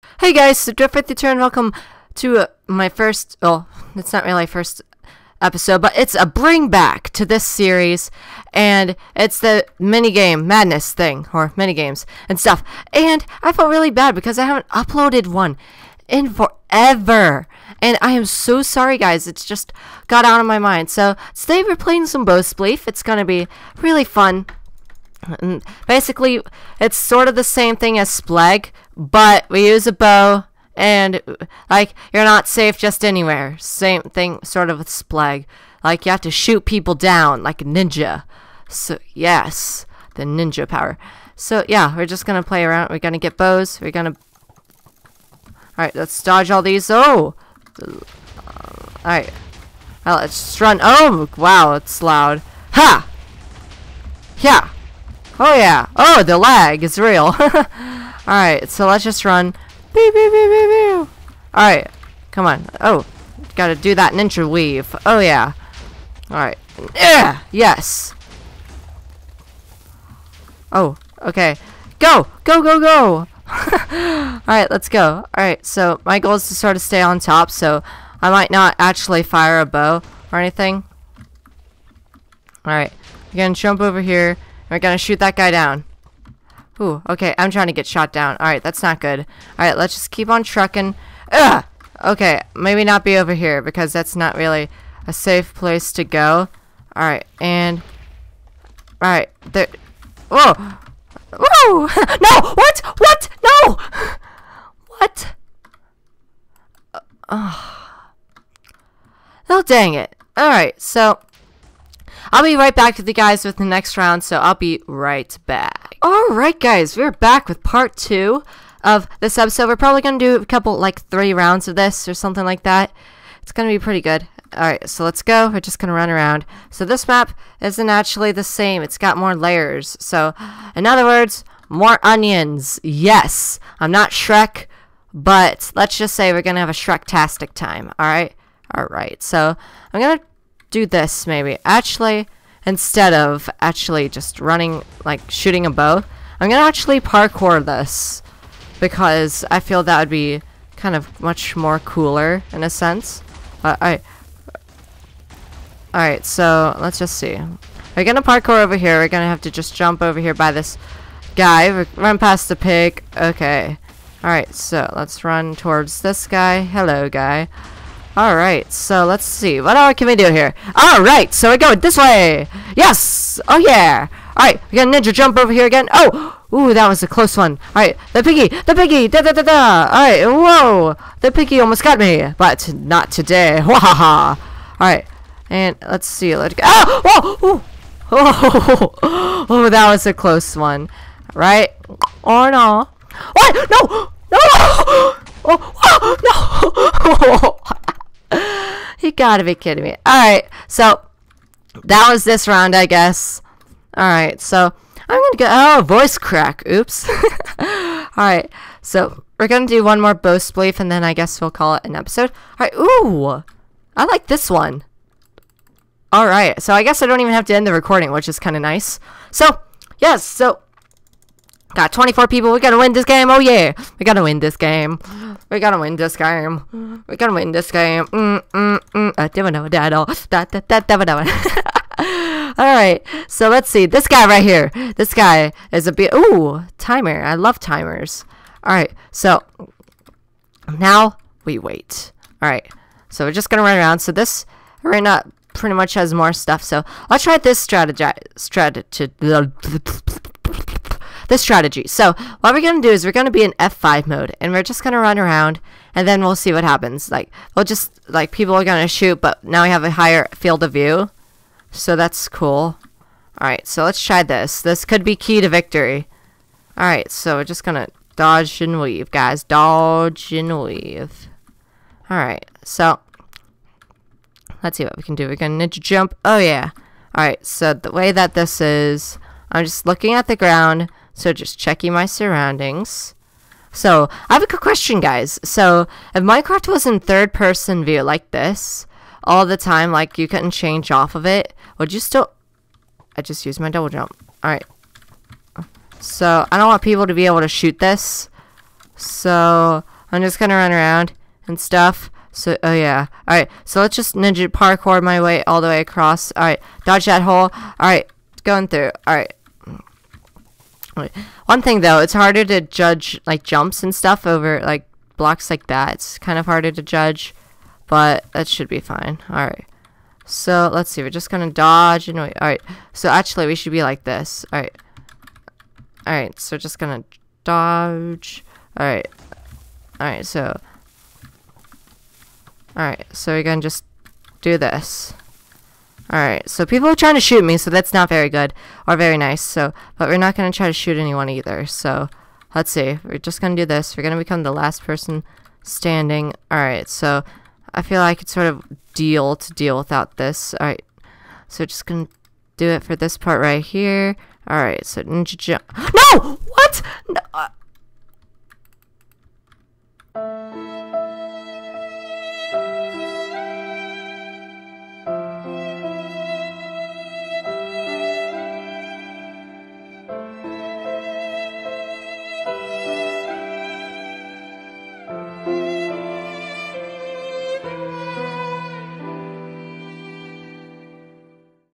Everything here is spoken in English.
Hey guys, so Drift Return. Welcome to my first, it's not really first episode, but it's a bring back to this series, and it's the minigame madness thing, or minigames and stuff. And I felt really bad because I haven't uploaded one in forever, and I am so sorry guys, it's just got out of my mind. So today we're playing some Bow Spleef. It's gonna be really fun. And basically, it's sort of the same thing as Spleg, but we use a bow, and like you're not safe just anywhere. Same thing, sort of with Spleg. Like you have to shoot people down like a ninja. So yes, the ninja power. So yeah, we're just gonna play around. We're gonna get bows. We're gonna. All right, let's dodge all these. Oh, all right. Well, let's just run. Oh wow, it's loud. Ha! Yeah. Oh yeah. Oh, the lag is real. Alright, so let's just run. Beep, beep, beep, beep, beep. Alright, come on. Oh, gotta do that ninja weave. Oh yeah. Alright. Yeah. Yes. Oh, okay. Go! Go, go, go! Alright, let's go. Alright, so my goal is to sort of stay on top, so I might not actually fire a bow or anything. Alright, we're gonna jump over here. We're gonna shoot that guy down. Ooh, okay, I'm trying to get shot down. Alright, that's not good. Alright, let's just keep on trucking. Ugh! Okay, maybe not be over here, because that's not really a safe place to go. Alright, and... Alright, there... Whoa! Whoa! No! What? What? No! What? Oh, dang it. Alright, so... I'll be right back with you guys with the next round, so I'll be right back. Alright guys, we're back with part 2 of this episode. We're probably going to do a couple, like 3 rounds of this or something like that. It's going to be pretty good. Alright, so let's go. We're just going to run around. So this map isn't actually the same. It's got more layers. So, in other words, more onions. Yes, I'm not Shrek, but let's just say we're going to have a Shrek-tastic time. Alright? Alright, so I'm going to do this maybe. Actually, instead of actually just running, like shooting a bow, I'm gonna actually parkour this because I feel that would be kind of much more cooler in a sense. Alright, so let's just see. We're gonna parkour over here. We're gonna have to just jump over here by this guy. Run past the pig. Okay. Alright, so let's run towards this guy. Hello, guy. Alright, so let's see. What all can we do here? Alright, so we're going this way. Yes! Oh yeah! Alright, we got a ninja jump over here again. Oh! Ooh, that was a close one. Alright, the piggy! The piggy! Da da da da! Alright, whoa! The piggy almost got me, but not today. Wahaha! Alright, and let's see. Let's go. Oh! Whoa! Oh! Oh, that was a close one. Right? Or no? What? No! No! Oh! No! You gotta be kidding me. Alright, so that was this round, I guess. Alright, so I'm gonna go. Oh, voice crack. Oops. Alright, so we're gonna do one more Bow Spleef, and then I guess we'll call it an episode. Alright, ooh! I like this one. Alright, so I guess I don't even have to end the recording, which is kind of nice. So, yes, so got 24 people. We gotta win this game. Oh yeah, we gotta win this game. We gotta win this game. We gotta win this game. Alright, so let's see. This guy right here. This guy is a bit. Ooh, timer. I love timers. Alright, so now we wait. Alright, so we're just gonna run around. So this arena pretty much has more stuff. So I'll try this strategy. So what we're gonna do is we're gonna be in F5 mode, and we're just gonna run around, and then we'll see what happens. Like we'll just like people are gonna shoot, but now we have a higher field of view, so that's cool. All right, so let's try this. This could be key to victory. All right, so we're just gonna dodge and weave, guys. Dodge and weave. All right, so let's see what we can do. We're gonna ninja jump. Oh yeah. All right, so the way that this is, I'm just looking at the ground. So just checking my surroundings. So I have a good question, guys. So if Minecraft was in third-person view like this all the time, like you couldn't change off of it, would you still... I just used my double jump. Alright. So I don't want people to be able to shoot this. So I'm just gonna run around and stuff. So, oh yeah. Alright, so let's just ninja parkour my way all the way across. Alright, dodge that hole. Alright, going through. Alright. One thing though, it's harder to judge like jumps and stuff over like blocks like that. It's kind of harder to judge, but that should be fine. Alright. So, let's see. We're just gonna dodge and wait. Alright, so actually we should be like this. Alright. Alright, so just gonna dodge. Alright. Alright, so... Alright, so we're gonna just do this. Alright, so people are trying to shoot me, so that's not very good. Or very nice, so... But we're not gonna try to shoot anyone either, so... Let's see. We're just gonna do this. We're gonna become the last person standing. Alright, so... I feel like I could sort of deal without this. Alright, so just gonna do it for this part right here. Alright, so ninja jump. No! What? No,